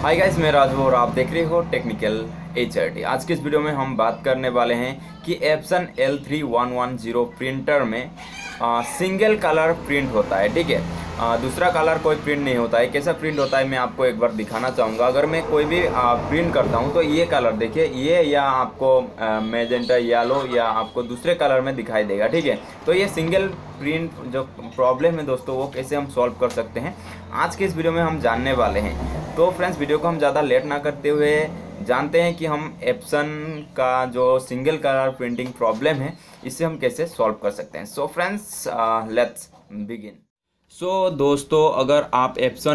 Hi guys, मैं राजू और आप देख रहे हो टेक्निकल HRT। आज की इस वीडियो में हम बात करने वाले हैं कि एप्सन L3110 प्रिंटर में सिंगल कलर प्रिंट होता है। ठीक है, दूसरा कलर कोई प्रिंट नहीं होता है। कैसा प्रिंट होता है मैं आपको एक बार दिखाना चाहूँगा। अगर मैं कोई भी प्रिंट करता हूँ तो ये कलर देखिए, ये या आपको मैजेंटा येलो या आपको दूसरे कलर में दिखाई देगा। ठीक है, तो ये सिंगल प्रिंट जो प्रॉब्लम है दोस्तों, वो कैसे हम सॉल्व कर सकते हैं आज के इस वीडियो में हम जानने वाले हैं। तो फ्रेंड्स, वीडियो को हम ज़्यादा लेट ना करते हुए जानते हैं कि हम एप्सन का जो सिंगल कलर प्रिंटिंग प्रॉब्लम है इसे हम कैसे सॉल्व कर सकते हैं। So friends, let's begin. So दोस्तों, अगर आप एप्सन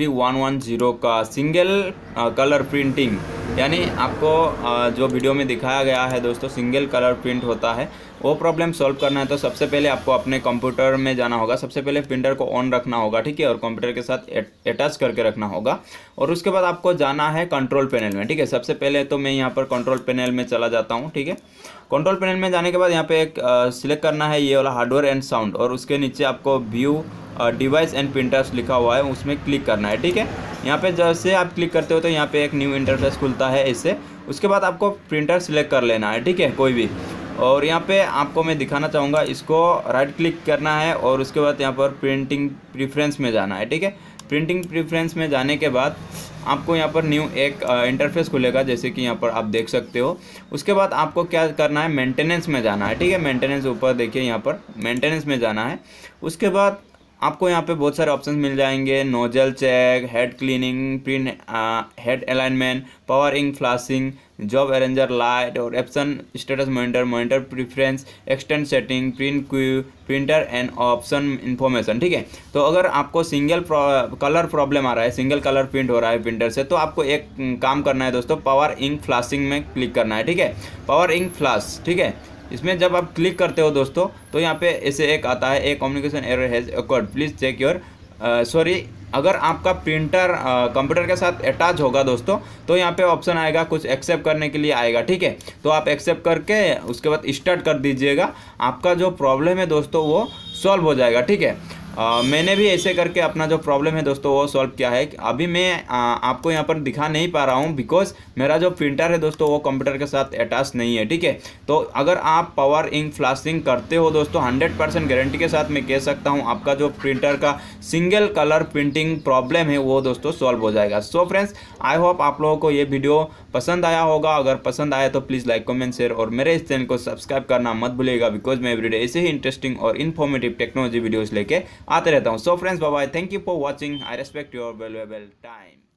L3110 का सिंगल कलर प्रिंटिंग यानी आपको जो वीडियो में दिखाया गया है दोस्तों, सिंगल कलर प्रिंट होता है, वो प्रॉब्लम सॉल्व करना है तो सबसे पहले आपको अपने कंप्यूटर में जाना होगा। सबसे पहले प्रिंटर को ऑन रखना होगा, ठीक है, और कंप्यूटर के साथ अटैच करके रखना होगा। और उसके बाद आपको जाना है कंट्रोल पैनल में। ठीक है, सबसे पहले तो मैं यहाँ पर कंट्रोल पैनल में चला जाता हूँ। ठीक है, कंट्रोल पैनल में जाने के बाद यहाँ पे एक सिलेक्ट करना है ये वाला हार्डवेयर एंड साउंड, और उसके नीचे आपको व्यू डिवाइस एंड प्रिंटर्स लिखा हुआ है, उसमें क्लिक करना है। ठीक है, यहाँ पे जैसे आप क्लिक करते हो तो यहाँ पे एक न्यू इंटरफेस खुलता है इससे। उसके बाद आपको प्रिंटर सिलेक्ट कर लेना है, ठीक है, कोई भी। और यहाँ पे आपको मैं दिखाना चाहूँगा, इसको राइट क्लिक करना है और उसके बाद यहाँ पर प्रिंटिंग प्रीफरेंस में जाना है। ठीक है, प्रिंटिंग प्रीफरेंस में जाने के बाद आपको यहाँ पर न्यू एक इंटरफेस खुलेगा, जैसे कि यहाँ पर आप देख सकते हो। उसके बाद आपको क्या करना है, मेंटेनेंस में जाना है। ठीक है, मेंटेनेंस ऊपर देखिए, यहाँ पर मेंटेनेंस में जाना है। उसके बाद आपको यहाँ पे बहुत सारे ऑप्शंस मिल जाएंगे, nozzle check, head cleaning, print head alignment, power ink flashing, job arranger light और Epson status monitor, monitor preference, extend setting, print queue, printer and option information. ठीक है, तो अगर आपको सिंगल कलर प्रॉब्लम आ रहा है, सिंगल कलर प्रिंट हो रहा है प्रिंटर से, तो आपको एक काम करना है दोस्तों, पावर इंक फ्लैशिंग में क्लिक करना है। ठीक है, पावर इंक फ्लैश। ठीक है, इसमें जब आप क्लिक करते हो दोस्तों तो यहाँ पे ऐसे एक आता है, a communication error has occurred, please check your sorry. अगर आपका प्रिंटर कंप्यूटर के साथ अटैच होगा दोस्तों, तो यहाँ पे ऑप्शन आएगा, कुछ एक्सेप्ट करने के लिए आएगा। ठीक है, तो आप एक्सेप्ट करके उसके बाद स्टार्ट कर दीजिएगा। आपका जो प्रॉब्लम है दोस्तों वो सॉल्व हो जाएगा। ठीक है, मैंने भी ऐसे करके अपना जो प्रॉब्लम है दोस्तों वो सॉल्व किया है। अभी मैं आपको यहाँ पर दिखा नहीं पा रहा हूँ बिकॉज मेरा जो प्रिंटर है दोस्तों वो कंप्यूटर के साथ अटैच नहीं है। ठीक है, तो अगर आप पावर इंक फ्लैशिंग करते हो दोस्तों, 100% गारंटी के साथ मैं कह सकता हूँ आपका जो प्रिंटर का सिंगल कलर प्रिंटिंग प्रॉब्लम है वो दोस्तों सॉल्व हो जाएगा। सो फ्रेंड्स, आई होप आप लोगों को ये वीडियो पसंद आया होगा। अगर पसंद आया तो प्लीज़ लाइक, कमेंट, शेयर और मेरे इस चैनल को सब्सक्राइब करना मत भूलिएगा, बिकॉज मैं एवरीडे ऐसे ही इंटरेस्टिंग और इन्फॉर्मेटिव टेक्नोलॉजी वीडियोस लेके आते रहता हूँ। So friends, bye bye, thank you for watching, I respect your valuable time.